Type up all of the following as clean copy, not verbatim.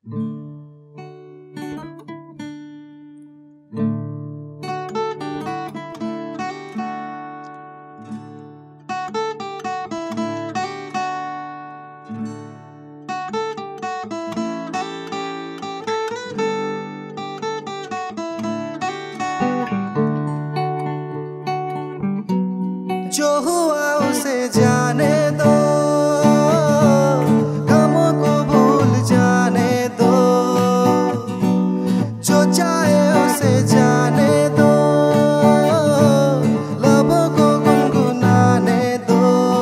जो हुआ उसे जाने दो, गमों को भूल जाने दो, जो चाहे उसे जाने दो, लबों को गुनगुनाने दो,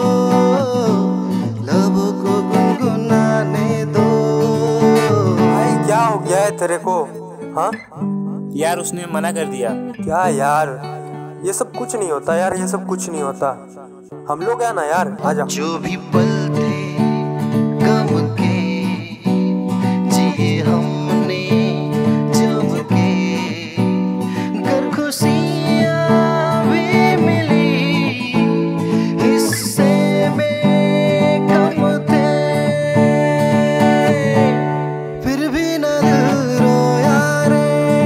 लबों को गुनगुनाने दो। भाई क्या हो गया है तेरे को? हाँ यार उसने मना कर दिया। क्या यार, ये सब कुछ नहीं होता यार, ये सब कुछ नहीं होता। हम लोग है ना यार, आजा। जो भी पल थे गम के जिए हमने जम के, गर खुशियाँ भी मिली हिस्से में कम थे, फिर भी न दिल रोया रे,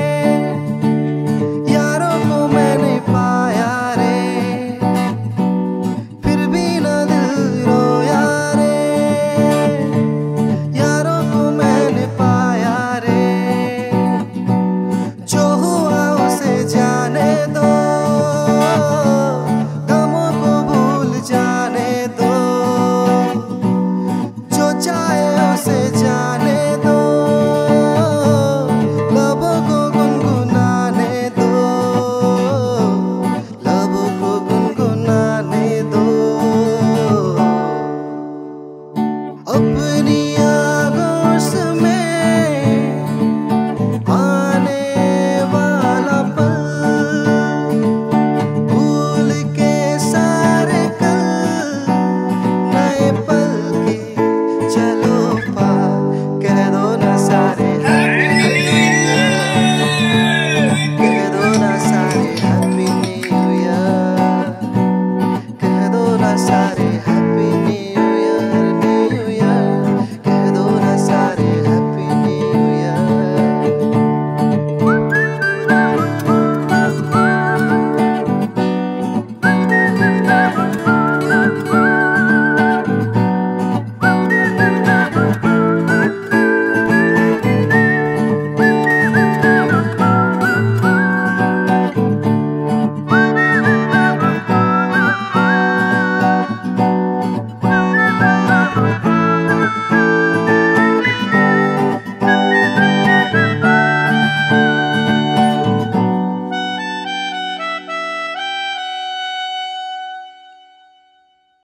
यारों को मैंने पाया रे, फिर भी न दिल रोया रे, यारों को मैंने पाया रे। जो हुआ उसे जाने दो, गमों को भूल जाने दो, जो चाहे उसे जाने दो, लबों को गुनगुनाने दो, लबों को गुनगुनाने दो। अपनी आगोश में आने वाला पल भूल के सारे कल, नए पल के चलो पार, कह दो ना सारे कह दो ना सारे हैप्पी न्यू ईयर, कह दो ना सारे